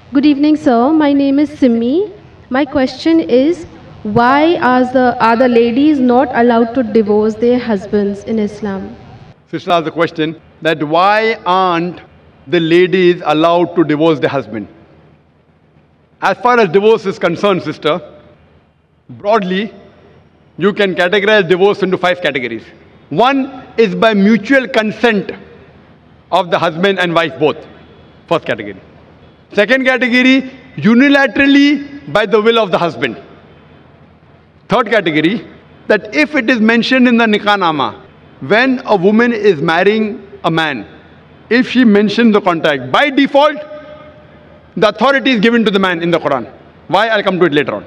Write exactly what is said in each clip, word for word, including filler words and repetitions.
Good evening, sir. My name is Simi. My question is, why are the, are the ladies not allowed to divorce their husbands in Islam? Sister asked the question that why aren't the ladies allowed to divorce their husband? As far as divorce is concerned, sister, broadly, you can categorize divorce into five categories. One is by mutual consent of the husband and wife both. First category. Second category, unilaterally by the will of the husband. Third category, that if it is mentioned in the Nikah-nama, when a woman is marrying a man, if she mentions the contract, by default, the authority is given to the man in the Quran. Why? I'll come to it later on.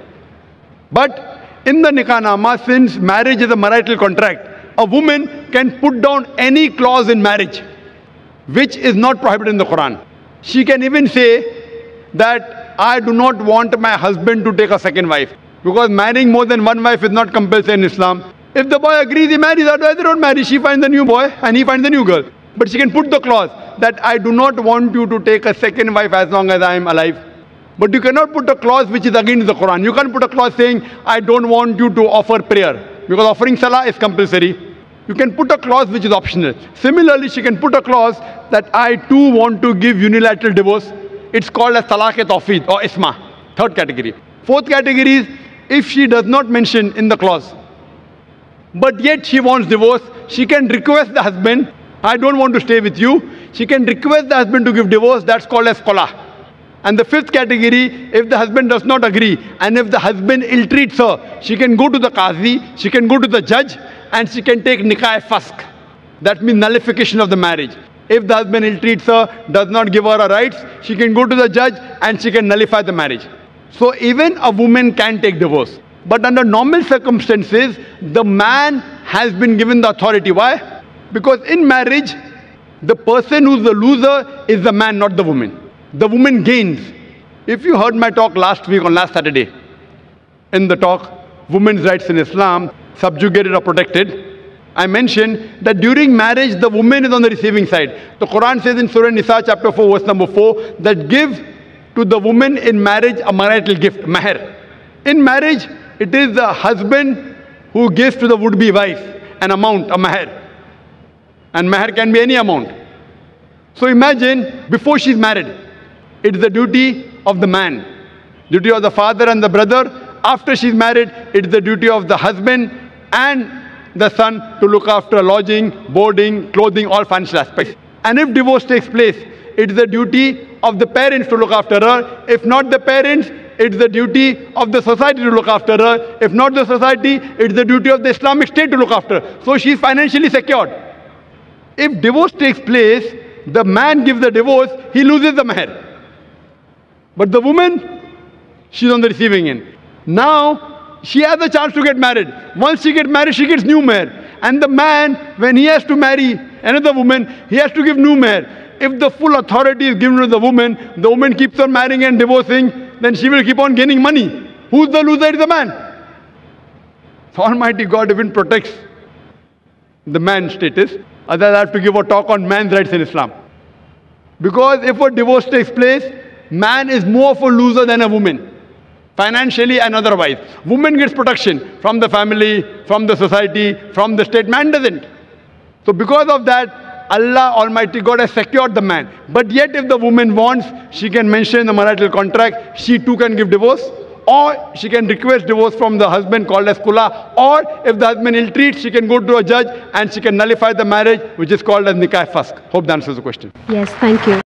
But in the Nikah-nama, since marriage is a marital contract, a woman can put down any clause in marriage which is not prohibited in the Quran. She can even say that I do not want my husband to take a second wife, because marrying more than one wife is not compulsory in Islam. If the boy agrees, he marries, otherwise they don't marry. She finds a new boy and he finds a new girl. But she can put the clause that I do not want you to take a second wife as long as I am alive. But you cannot put a clause which is against the Quran. You can't put a clause saying I don't want you to offer prayer, because offering salah is compulsory. You can put a clause which is optional. Similarly, she can put a clause that I too want to give unilateral divorce. It's called as talaq-e-tawfeed or isma. Third category. Fourth category is if she does not mention in the clause, but yet she wants divorce, she can request the husband, I don't want to stay with you. She can request the husband to give divorce. That's called as qala. And the fifth category, if the husband does not agree, and if the husband ill-treats her, she can go to the qazi, she can go to the judge, and she can take nikah-e-fask. That means nullification of the marriage. If the husband ill-treats her, does not give her her rights, she can go to the judge and she can nullify the marriage. So even a woman can take divorce. But under normal circumstances, the man has been given the authority. Why? Because in marriage, the person who's the loser is the man, not the woman. The woman gains. If you heard my talk last week on last Saturday, in the talk, Women's Rights in Islam, Subjugated or Protected, I mentioned that during marriage, the woman is on the receiving side. The Quran says in Surah Nisa, chapter four, verse number four, that give to the woman in marriage a marital gift, mahr. In marriage, it is the husband who gives to the would-be wife an amount, a mahr. And mahr can be any amount. So imagine, before she's married, it is the duty of the man, duty of the father and the brother. After she's married, it is the duty of the husband and the son to look after lodging, boarding, clothing, all financial aspects. And if divorce takes place, it is the duty of the parents to look after her. If not the parents, it's the duty of the society to look after her. If not the society, it's the duty of the Islamic State to look after her. So she's financially secured. If divorce takes place, the man gives the divorce, he loses the mahr. But the woman, she's on the receiving end. Now, she has a chance to get married. Once she gets married, she gets new mahr. And the man, when he has to marry another woman, he has to give new mahr. If the full authority is given to the woman, the woman keeps on marrying and divorcing, then she will keep on gaining money. Who's the loser? It's the man. So Almighty God even protects the man's status. Otherwise, I have to give a talk on man's rights in Islam. Because if a divorce takes place, man is more of a loser than a woman, financially and otherwise. Woman gets protection from the family, from the society, from the state. Man doesn't. So because of that, Allah Almighty God has secured the man. But yet if the woman wants, she can mention in the marital contract, she too can give divorce. Or she can request divorce from the husband, called as khula. Or if the husband ill-treats, she can go to a judge and she can nullify the marriage, which is called as nikah-e-fask. Hope that answers the question. Yes, thank you.